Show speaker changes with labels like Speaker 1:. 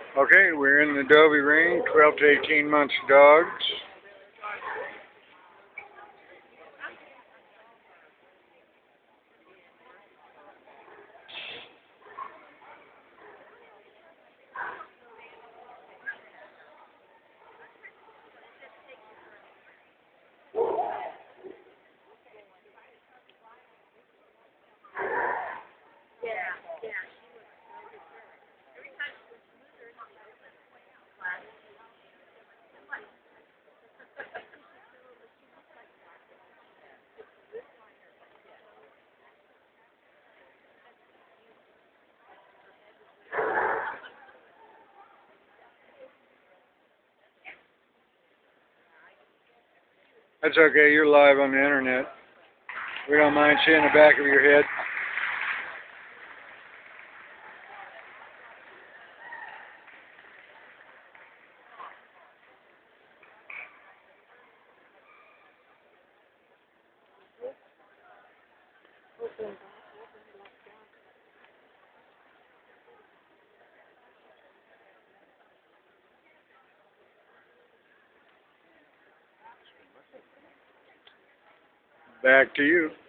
Speaker 1: Okay, we're in the Dobie ring, 12 to 18 months dogs. That's okay, you're live on the internet. We don't mind seeing the back of your head. Back to you.